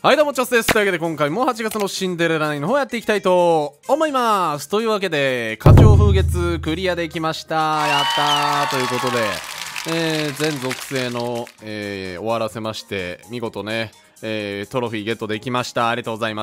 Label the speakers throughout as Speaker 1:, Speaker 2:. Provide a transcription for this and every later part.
Speaker 1: はいどうもチョスです。というわけで今回も8月のシンデレラ9の方やっていきたいと思います。というわけで花鳥風月クリアできました。やったーということで、全属性の、終わらせまして見事ね、トロフィーゲットできました。ありがとうございます。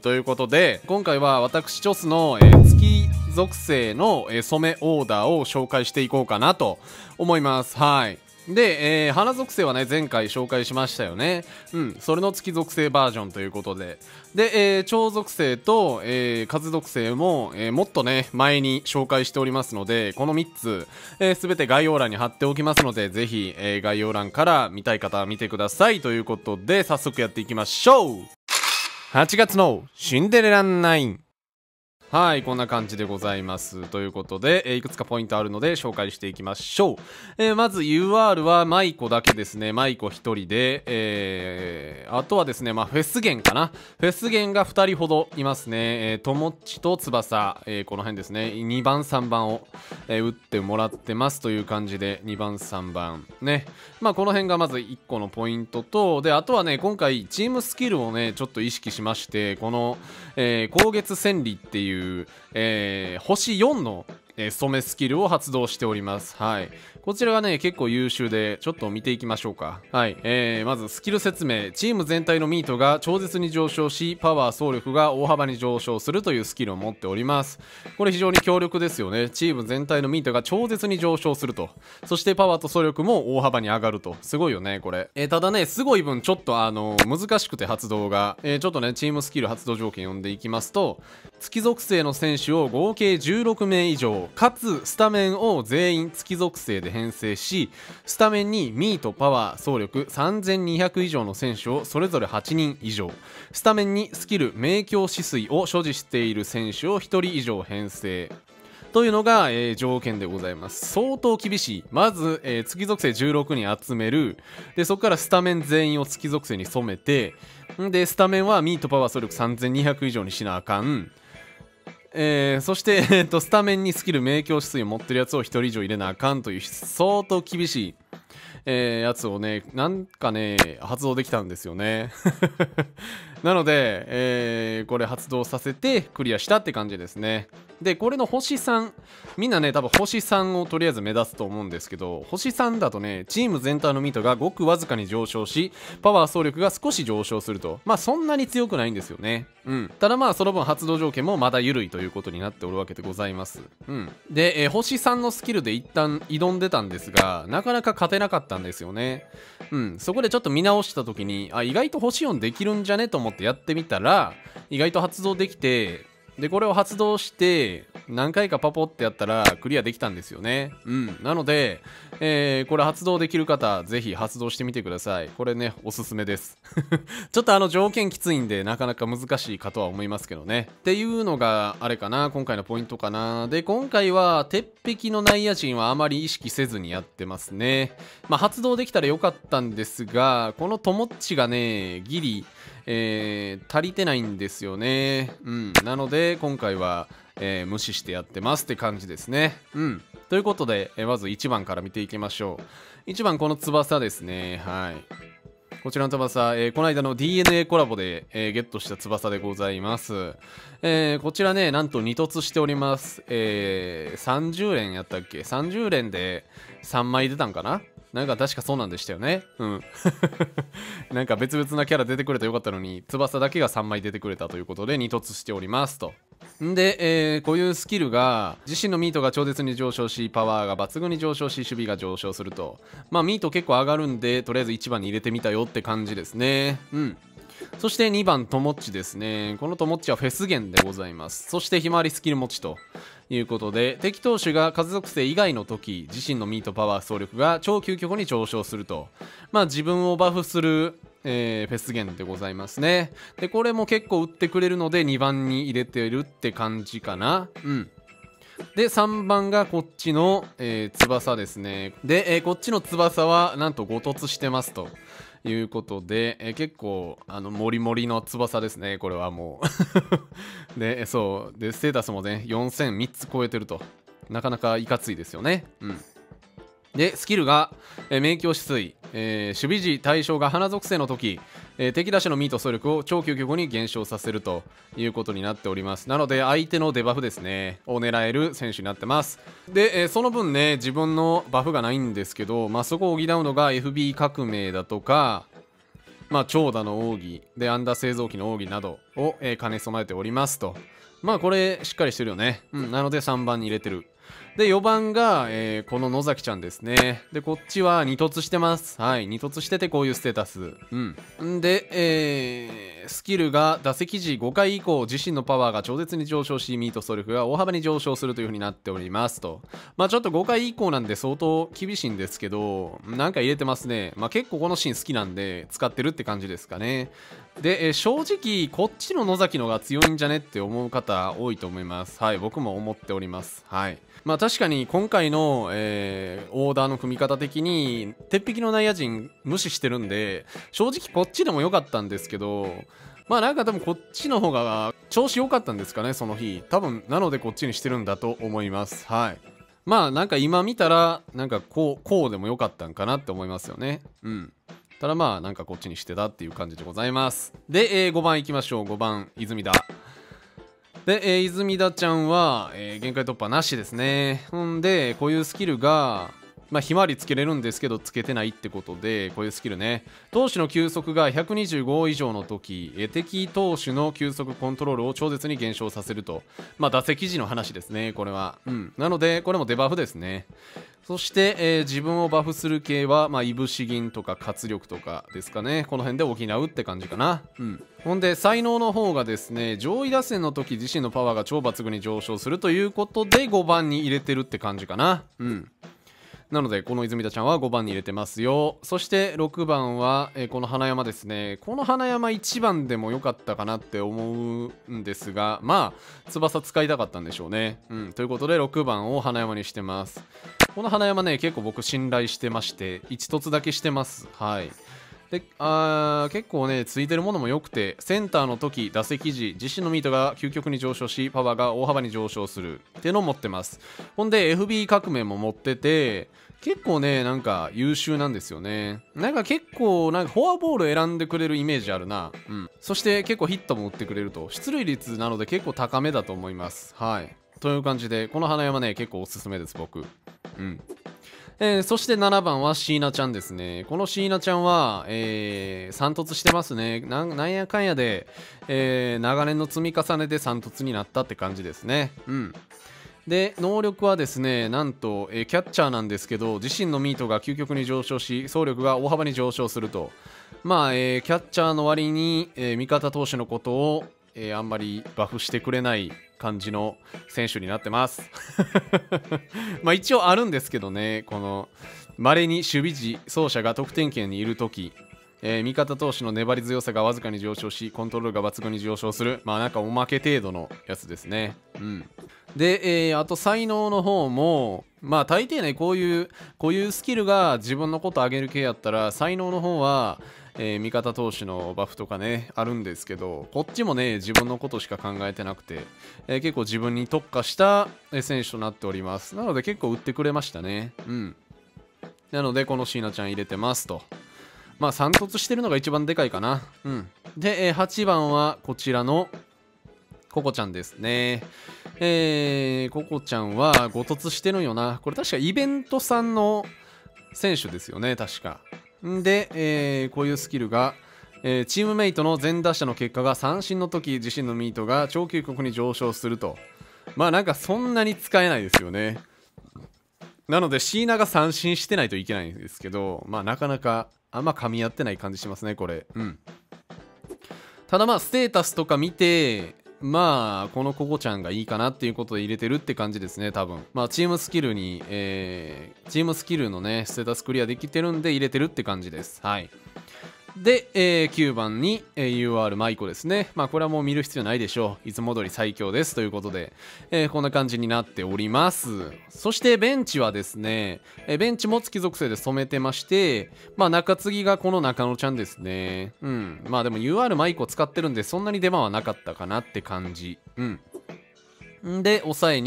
Speaker 1: ということで今回は私チョスの、月属性の、染めオーダーを紹介していこうかなと思います。はい。で、花属性はね前回紹介しましたよね。それの月属性バージョンということで蝶属性と、風属性も、もっとね前に紹介しておりますので、この3つすべて概要欄に貼っておきますので、ぜひ、概要欄から見たい方は見てくださいということで、早速やっていきましょう。8月のシンデレラ9。はい、こんな感じでございます。ということで、いくつかポイントあるので紹介していきましょう。まず UR はマイコだけですね。マイコ1人で、あとはですね、フェスゲンかな。フェスゲンが2人ほどいますね。ともっちと翼、この辺ですね。2番、3番を、打ってもらってますという感じで、2番、3番。ね。この辺がまず1個のポイントと、で、あとはね、今回チームスキルをね、ちょっと意識しまして、この、光月千里っていう星4の、染めスキルを発動しております。はい。こちらがね結構優秀で、ちょっと見ていきましょうか。はい。まずスキル説明。チーム全体のミートが超絶に上昇し、パワー総力が大幅に上昇するというスキルを持っております。これ非常に強力ですよね。チーム全体のミートが超絶に上昇すると、そしてパワーと総力も大幅に上がると。すごいよねこれ。ただねすごい分ちょっと難しくて発動が、ちょっとねチームスキル発動条件読んでいきますと、月属性の選手を合計16名以上かつスタメンを全員月属性で編成し、スタメンにミートパワー総力3200以上の選手をそれぞれ8人以上、スタメンにスキル明鏡止水を所持している選手を1人以上編成というのが、条件でございます。相当厳しい。まず、月属性16人集める。でそこからスタメン全員を月属性に染めて、でスタメンはミートパワー総力3200以上にしなあかん。そして、スタメンにスキル明鏡止水を持ってるやつを1人以上入れなあかんという相当厳しい、やつをねなんかね発動できたんですよね。なので、これ発動させてクリアしたって感じですね。でこれの星3、みんなね多分星3をとりあえず目指すと思うんですけど、星3だとねチーム全体のミートがごくわずかに上昇し、パワー総力が少し上昇すると、そんなに強くないんですよね。ただその分発動条件もまだ緩いということになっておるわけでございます。で、星3のスキルで一旦挑んでたんですが、なかなか勝てなかったんですよね。そこでちょっと見直した時に意外と星4できるんじゃねと思ってやってみたら、意外と発動できて、でこれを発動して何回かパポってやったらクリアできたんですよね。なので、これ発動できる方ぜひ発動してみてください。これねおすすめです。ちょっと条件きついんでなかなか難しいかとは思いますけどね。っていうのがあれかな、今回のポイントかな。で今回は鉄壁の内野陣はあまり意識せずにやってますね。発動できたらよかったんですが、このともっちがねギリ足りてないんですよね。なので今回は、無視してやってますって感じですね。ということで、まず1番から見ていきましょう。1番この翼ですね。はい、こちらの翼、この間の DNA コラボで、ゲットした翼でございます。こちらねなんと2突しております。30連やったっけ、30連で3枚出たんかな、なんか確かそうなんでしたよね。なんか別々なキャラ出てくれたらよかったのに、翼だけが3枚出てくれたということで2突しておりますと。で、こういうスキルが自身のミートが超絶に上昇し、パワーが抜群に上昇し、守備が上昇すると、ミート結構上がるんで、とりあえず1番に入れてみたよって感じですね。そして2番ともっちですね。このともっちはフェスゲンでございます。そしてひまわりスキル持ちということで、敵投手が風属性以外の時、自身のミートパワー総力が超究極に上昇すると、自分をバフする、フェスゲンでございますね。でこれも結構打ってくれるので2番に入れてるって感じかな。で3番がこっちの、翼ですね。で、こっちの翼はなんと5突してますということで、結構モリモリの翼ですねこれはもう。でそうでステータスもね4000、3つ超えてると、なかなかいかついですよね。 でスキルが、明鏡止水、守備時対象が花属性の時、敵打者のミート総力を超究極に減少させるということになっております。なので相手のデバフですねを狙える選手になってます。で、その分ね自分のバフがないんですけど、そこを補うのが FB 革命だとか、長蛇の奥義でアンダー製造機の奥義などを、兼ね備えておりますと。これしっかりしてるよね。なので3番に入れてる。で4番が、この野崎ちゃんですね。でこっちは2突してます。はい、2突しててこういうステータス。で、スキルが打席時5回以降自身のパワーが超絶に上昇し、ミートスト力が大幅に上昇するという風になっておりますと。ちょっと5回以降なんで相当厳しいんですけど、なんか入れてますね。結構このシーン好きなんで使ってるって感じですかね。で、正直こっちの野崎のが強いんじゃねって思う方多いと思います。はい、僕も思っております。はい。確かに今回の、オーダーの組み方的に鉄壁の内野陣無視してるんで、正直こっちでも良かったんですけど、なんか多分こっちの方が調子良かったんですかね、その日。多分なのでこっちにしてるんだと思います。はい。なんか今見たらなんかこうでも良かったんかなって思いますよね。ただなんかこっちにしてたっていう感じでございます。で、5番いきましょう。5番泉田で、泉田ちゃんは、限界突破なしですね。でこういうスキルがひまわりつけれるんですけどつけてないってことで、こういうスキルね、投手の球速が125以上の時、敵投手の球速コントロールを超絶に減少させると。打席時の話ですね、これは。なのでこれもデバフですね。そして、自分をバフする系はいぶし銀とか活力とかですかね。この辺で補うって感じかな。ほんで才能の方がですね、上位打線の時自身のパワーが超抜群に上昇するということで5番に入れてるって感じかな。なのでこの泉田ちゃんは5番に入れてますよ。そして6番は、この花山ですね。この花山1番でも良かったかなって思うんですが、翼使いたかったんでしょうね。ということで6番を花山にしてます。この花山ね結構僕信頼してまして、1凸だけしてます。はい。で結構ねついてるものも良くて、センターの時打席時自身のミートが究極に上昇しパワーが大幅に上昇するっていうのを持ってます。ほんで FB 革命も持ってて、結構ねなんか優秀なんですよね。なんか結構なんかフォアボール選んでくれるイメージあるな。そして結構ヒットも打ってくれると、出塁率なので結構高めだと思います。はい、という感じでこの花山ね結構おすすめです僕。そして7番は椎名ちゃんですね。この椎名ちゃんは、3突してますね。なんやかんやで、長年の積み重ねで3突になったって感じですね。で能力はですね、なんと、キャッチャーなんですけど、自身のミートが究極に上昇し走力が大幅に上昇すると。キャッチャーの割に、味方投手のことを、あんまりバフしてくれない感じの選手になってます一応あるんですけどね、この稀に守備時走者が得点圏にいる時、味方投手の粘り強さがわずかに上昇しコントロールが抜群に上昇する、なんかおまけ程度のやつですね。で、あと才能の方も大抵ねこういうスキルが自分のこと上げる系やったら才能の方は味方投手のバフとかねあるんですけど、こっちもね自分のことしか考えてなくて、結構自分に特化した選手となっております。なので結構打ってくれましたね。なのでこの椎名ちゃん入れてますと。3突してるのが一番でかいかな。で、8番はこちらのココちゃんですね。ココちゃんは5突してるんよな。これ確かイベントさんの選手ですよね確か。で、こういうスキルが、チームメイトの全打者の結果が三振の時自身のミートが超究極に上昇すると。なんかそんなに使えないですよね。なので椎名が三振してないといけないんですけど、なかなかあんま噛み合ってない感じしますねこれ。ただステータスとか見てこのココちゃんがいいかなっていうことで入れてるって感じですね多分。チームスキルに、チームスキルのねステータスクリアできてるんで入れてるって感じです。はい。で、9番に、UR マイコですね。これはもう見る必要ないでしょう。いつも通り最強ですということで、こんな感じになっております。そしてベンチはですね、ベンチも月属性で染めてまして、中継ぎがこの中野ちゃんですね。でも UR マイコ使ってるんでそんなに出番はなかったかなって感じ。で抑えに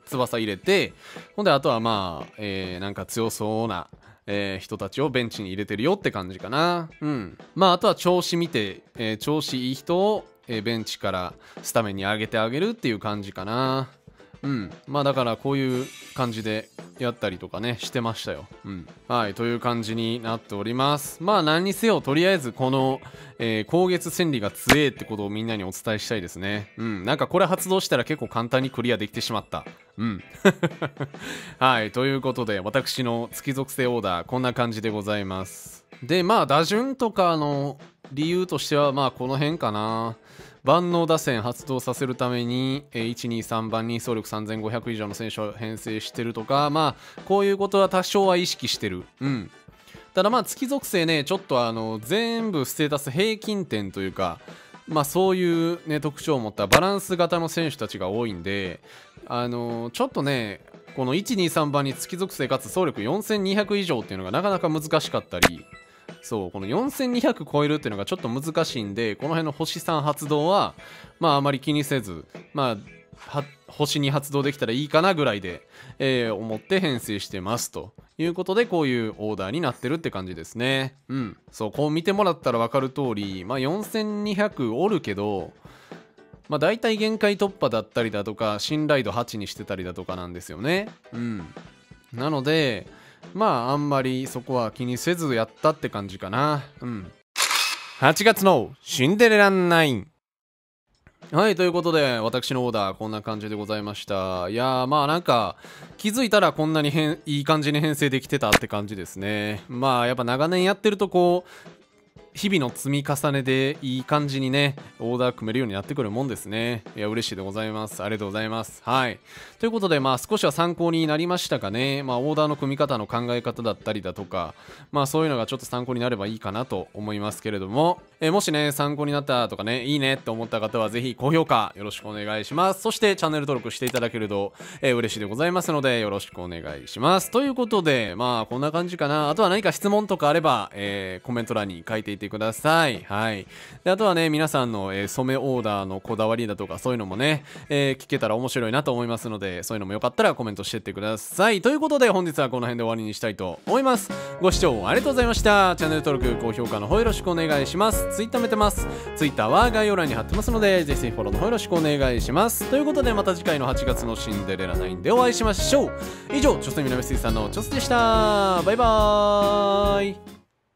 Speaker 1: 翼入れて、ほんであとはまあ、なんか強そうな、人たちをベンチに入れてるよって感じかな。まああとは調子見て、調子いい人を、ベンチからスタメンに上げてあげるっていう感じかな。まあだからこういう感じでやったりとかねしてましたよ。はい、という感じになっております。まあ何にせよとりあえずこの、光月千里が強えってことをみんなにお伝えしたいですね。なんかこれ発動したら結構簡単にクリアできてしまった。はい、ということで私の月属性オーダーこんな感じでございます。でまあ打順とかの理由としてはまあこの辺かな。万能打線発動させるために123番に走力3500以上の選手を編成してるとか、まあこういうことは多少は意識してる。ただまあ月属性ねちょっと全部ステータス平均点というか、まあそういうね特徴を持ったバランス型の選手たちが多いんで、ちょっとねこの123番に月属性かつ走力4200以上っていうのがなかなか難しかったり、そうこの4200超えるっていうのがちょっと難しいんで、この辺の星3発動はまああまり気にせず、まあ星2発動できたらいいかなぐらいで、思って編成してますということで、こういうオーダーになってるって感じですね。そうこう見てもらったら分かる通り、まあ4200おるけど、まあ大体限界突破だったりだとか信頼度8にしてたりだとかなんですよね。なのでまああんまりそこは気にせずやったって感じかな。8月のシンデレラ9。はい、ということで私のオーダーこんな感じでございました。いやーまあなんか気づいたらこんなにいい感じに編成できてたって感じですね。まあやっぱ長年やってるとこう日々の積み重ねでいい感じにねオーダー組めるようになってくるもんですね。いや嬉しいでございます。ありがとうございます。はい、ということでまあ少しは参考になりましたかね。まあオーダーの組み方の考え方だったりだとか、まあそういうのがちょっと参考になればいいかなと思いますけれども、もしね参考になったとかねいいねって思った方はぜひ高評価よろしくお願いします。そしてチャンネル登録していただけると、嬉しいでございますのでよろしくお願いします。ということでまあこんな感じかな。あとは何か質問とかあれば、コメント欄に書いていてください。はい、であとはね皆さんの、染めオーダーのこだわりだとかそういうのもね、聞けたら面白いなと思いますので、そういうのもよかったらコメントしてってください。ということで本日はこの辺で終わりにしたいと思います。ご視聴ありがとうございました。チャンネル登録高評価の方よろしくお願いします。Twitter もやってます。Twitter は概要欄に貼ってますのでぜひフォローの方よろしくお願いします。ということでまた次回の8月のシンデレラ9でお会いしましょう。以上チョスミナミスイさんのチョスでした。バイバーイ。